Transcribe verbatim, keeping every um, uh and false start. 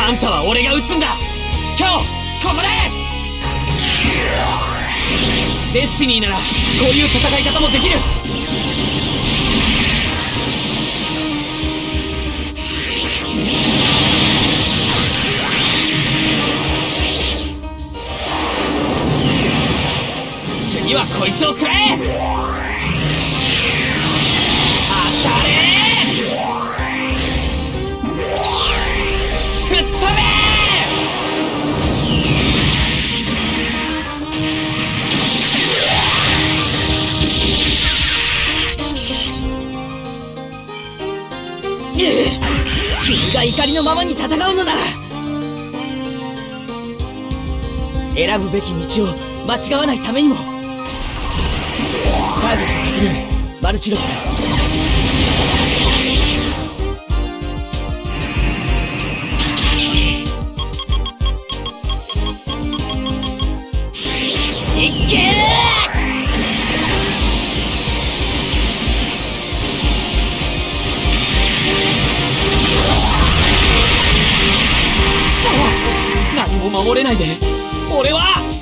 あんたは俺が撃つんだ。今日ここで。デスティニーならこういう戦い方もできる。次はこいつを食らえ。当たれ。吹っ飛べ。君が怒りのままに戦うのなら選ぶべき道を間違わないためにも。ターゲット確認、マルチロ。いっけー。何も守れないで俺は